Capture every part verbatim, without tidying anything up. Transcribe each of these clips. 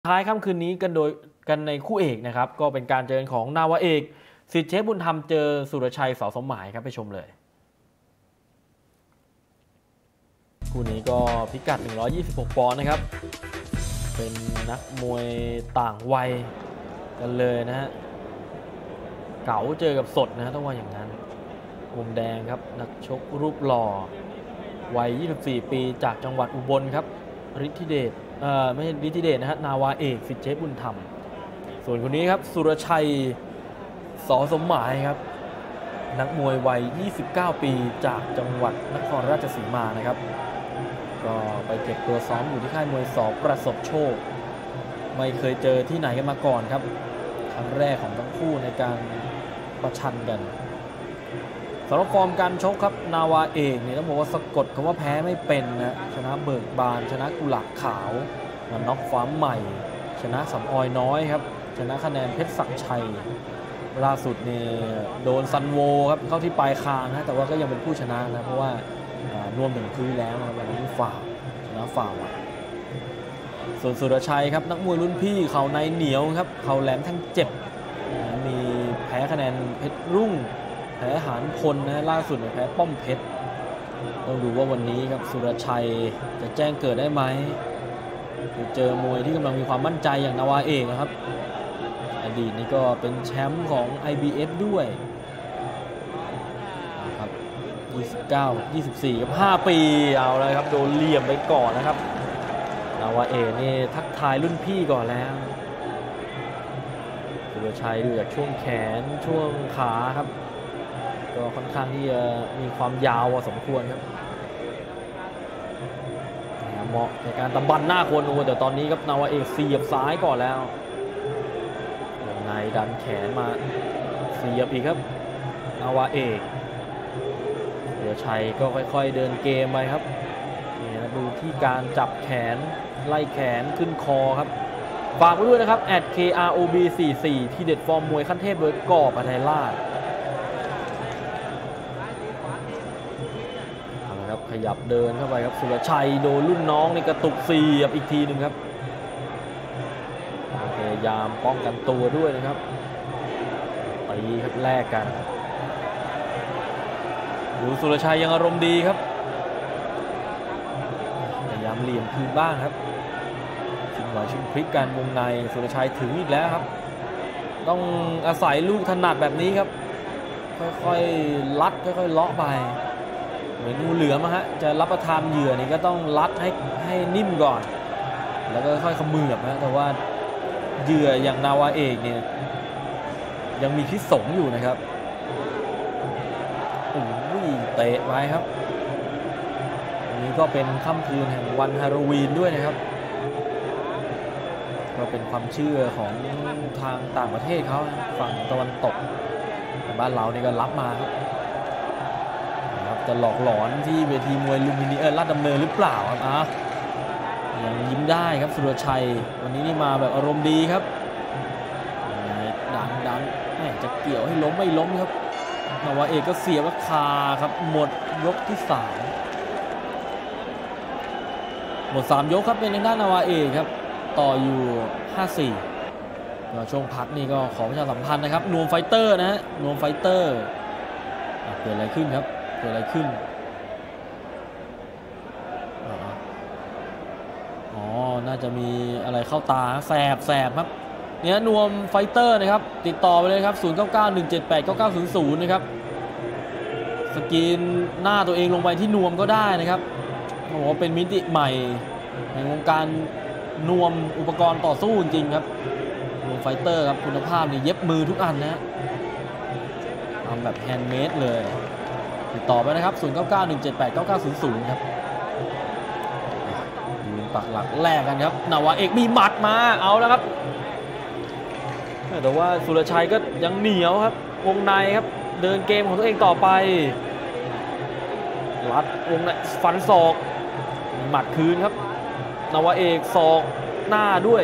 ท้ายค่ำคืนนี้กันโดยกันในคู่เอกนะครับก็เป็นการเจอของนาวาเอกสิทธิ์เชฟบุญธรรมเจอสุรชัยสอสมหมายครับไปชมเลยคู่นี้ก็พิกัดหนึ่งร้อยยี่สิบหกปอนด์นะครับเป็นนักมวยต่างวัยกันเลยนะฮะเก๋าเจอกับสดนะฮะต้องว่าอย่างนั้นมุมแดงครับนักชกรูปหล่อวัยยี่สิบสี่ปีจากจังหวัดอุบลครับฤทธิเดชเอ่อไม่ใช่ฤทธิเดชนะฮะนาวาเอกสิทธิ์เชฟบุญธรรมส่วนคนนี้ครับสุรชัยสอสมหมายครับนักมวยวัยยี่สิบเก้าปีจากจังหวัดนครราชสีมานะครับก็ไปเก็บตัวซ้อมอยู่ที่ค่ายมวยสอประสบโชคไม่เคยเจอที่ไหนกันมาก่อนครับครั้งแรกของทั้งคู่ในการประชันกันสำหรับฟอร์มการชกครับนาวาเอกเนี่ยต้องบอกว่าสะกดคำว่าแพ้ไม่เป็นนะชนะเบิกบานชนะกุหลาบขาวน็อกฟ้าใหม่ชนะสำออยน้อยครับชนะคะแนนเพชรศักดิ์ชัยล่าสุดเนี่ยโดนซันโวครับเข้าที่ปลายคางนะแต่ว่าก็ยังเป็นผู้ชนะนะเพราะว่านวมถึงพื้นแล้วนะวันนี้ฝ่าชนะฝ่าส่วนสุรชัยครับนักมวยรุ่นพี่เข่าในเหนียวครับเข่าแหลมทั้งเจ็บมีแพ้คะแนนเพชรรุ่งแพ้หานพลนะล่าสุดเนี่ยแพ้ป้อมเพชรต้องดูว่าวันนี้ครับสุรชัยจะแจ้งเกิดได้ไหมเจอมวยที่กำลังมีความมั่นใจอย่างนาวาเอกนะครับอดีตนี่ก็เป็นแชมป์ของ ไอ บี เอฟ ด้วยครับยี่สิบเก้า ยี่สิบสี่กับห้าปีเอาเลยครับโดนเหลี่ยมไปก่อนนะครับนาวาเอกนี่ทักทายรุ่นพี่ก่อนแล้วสุรชัยดูจากช่วงแขนช่วงขาครับก็ค่อนข้างที่จะมีความยาวพอสมควรครับเหมาะในการตะบันหน้าคนดูแต่ตอนนี้ครับนาวาเอกเสียบซ้ายก่อนแล้วในดันแขนมาเสียบอีกครับนาวาเอกสุรชัยก็ค่อยๆเดินเกมไปครับนี่นะดูที่การจับแขนไล่แขนขึ้นคอครับฝากไว้ด้วยนะครับ แอท เค อาร์ โอ บี สี่สิบสี่ ที่เด็ดฟอร์มมวยขั้นเทพโดยกอบอทัยราชขยับเดินเข้าไปครับสุรชัยโดนรุ่นน้องในกระตุกเสียบอีกทีหนึ่งครับพยายามป้องกันตัวด้วยนะครับตีครับแลกกันดูสุรชัยยังอารมณ์ดีครับพยายามเหลี่ยมคืนบ้างครับชิงไหวชิงพลิกกันวงในสุรชัยถึงอีกแล้วครับต้องอาศัยลูกถนัดแบบนี้ครับค่อยๆลัดค่อยๆเลาะไปเหมือนงูเหลือมฮะจะรับประทานเหยื่อนี่ก็ต้องลัดให้ให้นิ่มก่อนแล้วก็ค่อยขมือบนะแต่ว่าเหยื่ออย่างนาวาเอกเนี่ยยังมีพิษสงอยู่นะครับโอ้ยเตะไว้ครับอันนี้ก็เป็นค่ำคืนแห่งวันฮาโลวีนด้วยนะครับก็เป็นความเชื่อของทางต่างประเทศเขาฝั่งตะวันตกแต่บ้านเรานี่ก็รับมาครับจะหลอกหลอนที่เวทีมวยลุมพินีเออลาดดำเนินหรือเปล่าครับอ่ะยังยิ้มได้ครับสุรชัยวันนี้นี่มาแบบอารมณ์ดีครับดันดันแหมจะเกี่ยวให้ล้มไม่ล้มครับนาวาเอกก็เสียว่าคาครับหมดยกที่สามหมดสามยกครับเป็นทางด้านนาวาเอกครับต่ออยู่ห้าสี่ช่วงพักนี่ก็ขอประชาสัมพันธ์นะครับนวมไฟเตอร์นะฮะนวมไฟเตอร์เกิดอะไรขึ้นครับเกิดอะไรขึ้นอ๋อน่าจะมีอะไรเข้าตาแสบแสบครับเนี่ยนวมไฟเตอร์นะครับติดต่อไปเลยครับศูนย์ เก้า เก้า หนึ่ง เจ็ด แปด เก้า เก้า ศูนย์ ศูนย์นะครับสกรีนหน้าตัวเองลงไปที่นวมก็ได้นะครับโอ้โหเป็นมิติใหม่ในวงการนวมอุปกรณ์ต่อสู้จริงครับนวมไฟเตอร์ครับคุณภาพนี่เย็บมือทุกอันนะทำแบบแฮนด์เมดเลยติดต่อไปนะครับศูนย์ เก้า เก้า หนึ่ง เจ็ด แปด เก้า เก้า ศูนย์ ศูนย์ครับยืนปักหลักแรกกันครับนาวาเอกมีหมัดมาเอาแล้วครับแต่ว่าสุรชัยก็ยังเหนียวครับวงในครับเดินเกมของตัวเองต่อไปรัดวงในฟันศอกหมัดคืนครับนาวาเอกศอกหน้าด้วย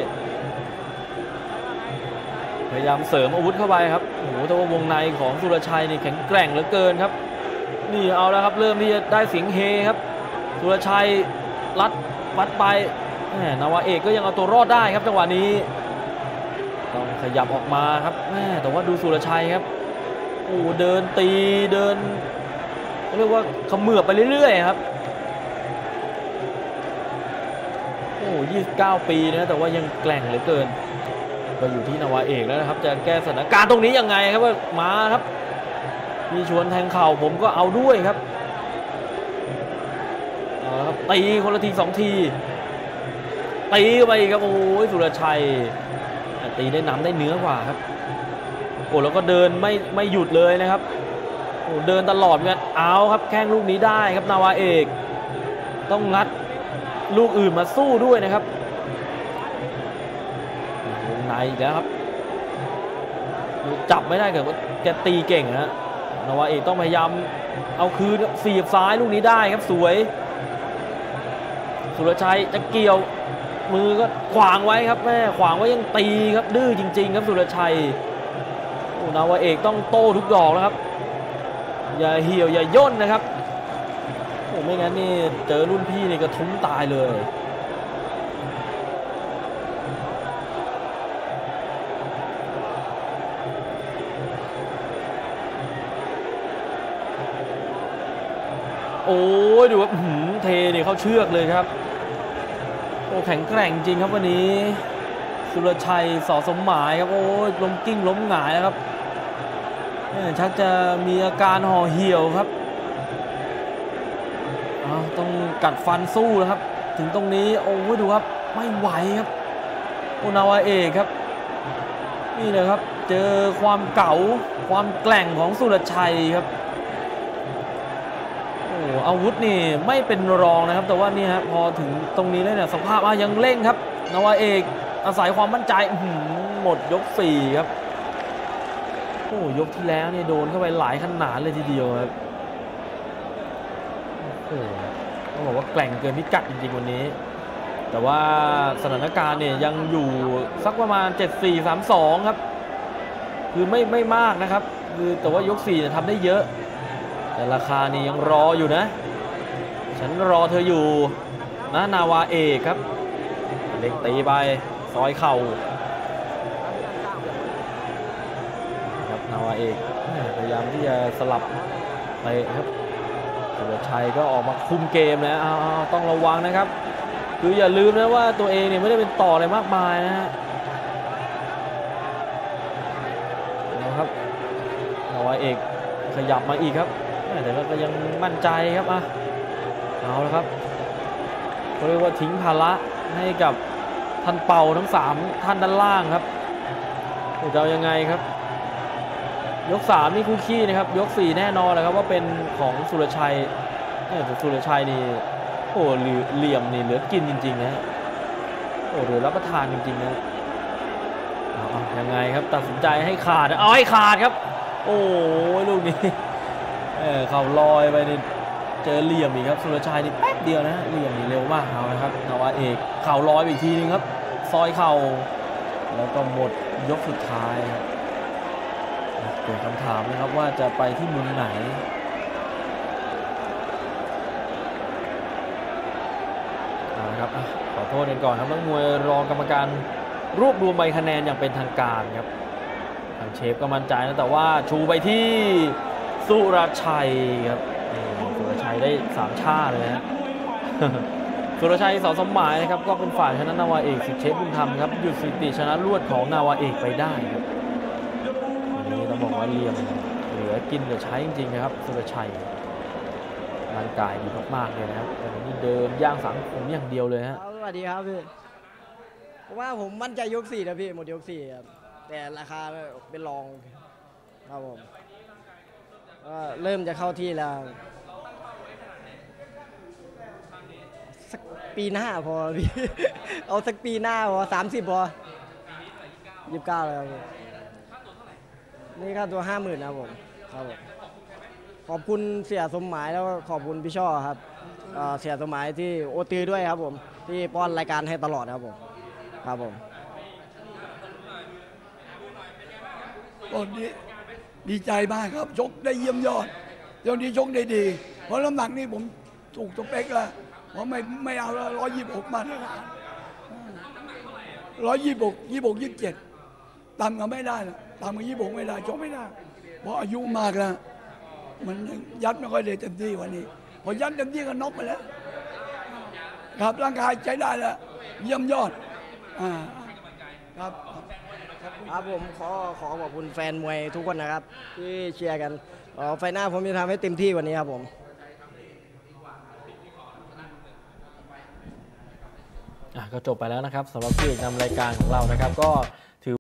พยายามเสริมอาวุธเข้าไปครับโอ้โหแต่ว่าวงในของสุรชัยนี่แข็งแกร่งเหลือเกินครับนี่เอาแล้วครับเริ่มที่จะได้เสียงเฮครับสุรชัยรัดวัดไปนาวาเอกก็ยังเอาตัวรอดได้ครับจังหวะนี้ต้องขยับออกมาครับแม่แต่ว่าดูสุรชัยครับโอ้เดินตีเดินเรียกว่าเขมือบไปเรื่อยๆครับโอ้ยี่สิบเก้าปีนะแต่ว่ายังแกร่งเหลือเกินก็อยู่ที่นาวาเอกแล้วนะครับจะแก้สถานการณ์ตรงนี้ยังไงครับว่ามาครับมีชวนแทงเข่าผมก็เอาด้วยครับเอาละครับตีคนละทีสองทีตีไปครับโอ้ยสุรชัยตีได้น้ำได้เนื้อกว่าครับโอ้แล้วก็เดินไม่ไม่หยุดเลยนะครับโอ้เดินตลอดเหมือนกันเอาครับแข้งลูกนี้ได้ครับนาวาเอกต้องงัดลูกอื่นมาสู้ด้วยนะครับวงในอีกแล้วครับจับไม่ได้เกิดว่าแกตีเก่งนะนาวาเอกต้องพยายามเอาคืนเสียบซ้ายลูกนี้ได้ครับสวยสุรชัยจะเกี่ยวมือก็ขวางไว้ครับแม่ขวางไว้ยังตีครับดื้อจริงๆครับสุรชัยโอ้นาวาเอกต้องโต้ทุกดอกแล้วครับอย่าเหี่ยวอย่าย่นนะครับโอ้ไม่งั้นนี่เจอรุ่นพี่นี่ก็ทุ้มตายเลยโอ้ยดูว่าเทนี่เขาเชือกเลยครับโอ้แข็งแกร่งจริงครับวันนี้สุรชัยสอสมหมายครับโอ้ยล้มกิ้งล้มหงายนะครับชักจะมีอาการห่อเหี่ยวครับต้องกัดฟันสู้นะครับถึงตรงนี้โอ้ยดูครับไม่ไหวครับโอนาวาเอกครับนี่เลยครับเจอความเก๋าความแกร่งของสุรชัยครับโอ้อาวุธนี่ไม่เป็นรองนะครับแต่ว่านี่ฮะพอถึงตรงนี้แล้วเนี่ยสภาพยังเร่งครับนาวาเอกอาศัยความมั่นใจหมดยกสี่ครับโอ้ยกที่แล้วนี่โดนเข้าไปหลายขนาดเลยทีเดียวครับโอ้ต้องบอกว่าแกร่งเกินพิกัดจริงๆวันนี้แต่ว่าสถานการณ์เนี่ยยังอยู่สักประมาณเจ็ดสี่ สามสองครับคือไม่ไม่มากนะครับคือแต่ว่ายกสี่เนี่ยทำได้เยอะแต่ราคานี่ยังรออยู่นะฉันรอเธออยู่นะนาวาเอกครับเล็กตีไปซอยเข่าครับนาวาเอกพยายามที่จะสลับไปครับสุรชัยก็ออกมาคุมเกมนะเอาต้องระวังนะครับคืออย่าลืมนะว่าตัวเองเนี่ยไม่ได้เป็นต่ออะไรมากมายนะฮะนะครับนาวาเอกขยับมาอีกครับแต่ก็ยังมั่นใจครับอ่ะเอาละครับเขาเรียกว่าทิ้งภาระให้กับท่านเป่าทั้งสามท่านด้านล่างครับจะเอายังไงครับยกสามนี่คู่ขี้นะครับยกสี่แน่นอนเลยครับว่าเป็นของสุรชัยเนี่ยสุรชัยนี่โอ้เหลี่ยมนี่เหลือกินจริงๆนะโอ้เหลือรับประทานจริงๆนะเอายังไงครับตัดสินใจให้ขาดเอาให้ขาดครับโอ้ยลูกนี้เออเข่าลอยไปนี่เจอเหลี่ยมอีกครับสุรชัยนี่แป๊บเดียวนะเหลี่ยมนี่เร็วมากเอานะครับนาวาเอกเข่าลอยไปอีกทีนึงครับซอยเข่าแล้วก็หมดยกสุดท้ายครับเกิดคำถามนะครับว่าจะไปที่มุมไหนนะครับขอโทษกันก่อนครับนักมวยรองกรรมการรวบรวมใบคะแนนอย่างเป็นทางการครับทางเชฟก็มั่นใจนะแต่ว่าชูไปที่สุรชัยครับสุรชัยได้สามชาเลยนะสุรชัยสอสมหมายนะครับก็เป็นฝ่ายชนะนาวาเอกสิทธิเชฟบุญธรรมครับหยุดสถิติชนะรวดของนาวาเอกไปได้ครับวันนี้ต้องบอกว่าเลี่ยมเหลือกินเหลือใช้จริงๆนะครับสุรชัยร่างกายดีมากๆเลยนะครับแต่วันนี้เดินย่างสังผมอย่างเดียวเลยฮะสวัสดีครับพี่ผมว่าผมมั่นใจยกสี่นะพี่หมดยกสี่ครับแต่ราคาเป็นรองครับผมก็เริ่มจะเข้าที่แล้วสักปีหน้าพอพี่เอาสักปีหน้าพอสามสิบพอยี่สิบเก้าแล้วนี่ค่าตัวห้าหมื่นนะผมครับผมขอบคุณเสียสมหมายแล้วก็ขอบคุณพี่ช่อครับเสียสมหมายที่โอตือด้วยครับผมที่ป้อนรายการให้ตลอดครับผมครับผมตอนนี้ดีใจมากครับชกได้เยี่ยมยอดเดี๋ยวนี้ชกได้ดีเพราะน้ำหนักนี่ผมถูกสเปคแล้วเพราะไม่ไม่เอาแล้วร้อยยี่สิบหกมาตรฐานร้อยยี่สิบหกยี่สิบหกยี่สิบเจ็ดต่ำกันไม่ได้นะต่ำกันยี่สิบหกไม่ได้ชกไม่ได้เพราะอายุมากแล้วมันยัดไม่ค่อยได้เต็มที่วันนี้พอยัดเต็มที่ก็น็อกไปแล้วครับร่างกายใช้ได้แล้วเยี่ยมยอดอ่าครับครับผมขอขอขอบคุณแฟนมวยทุกคนนะครับ ที่เชียร์กันเอ่อไฟหน้าผมจะทำให้เต็มที่กวันนี้ครับผมอ่ะก็จบไปแล้วนะครับสำหรับคู่เอกนำรายการของเรานะครับ ก็